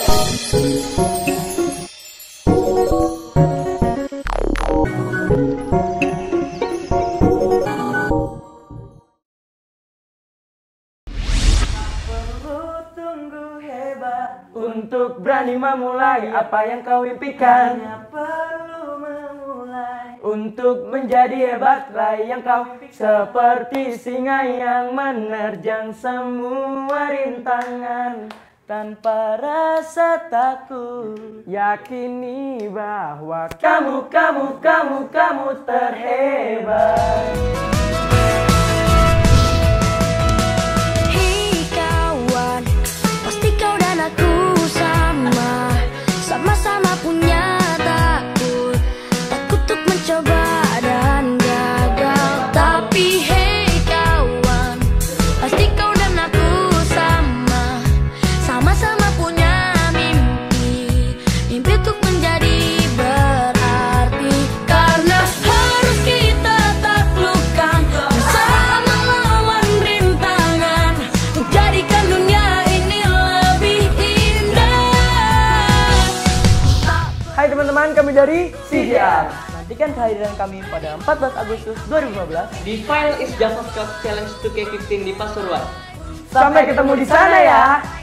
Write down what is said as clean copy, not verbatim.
Untuk berani memulai apa yang kau impikan, hanya perlu memulai. untuk menjadi hebat raih yang kau seperti singa yang menerjang semua rintangan tanpa rasa takut. Yakini bahwa kamu terhebat. Sama-sama punya takut untuk mencoba dan gagal. Tapi hey kawan, pasti kau dan aku sama-sama punya mimpi untuk menjadi berarti. Karena harus kita taklukkan bersama melawan rintangan, menjadikan dunia ini lebih indah. Hai teman-teman, kami dari CJR. Nantikan kehadiran kami pada 14 Agustus 2015 di Final Is JavaScript Challenge 2K15 di Pasuruan. Sampai ketemu di sana ya.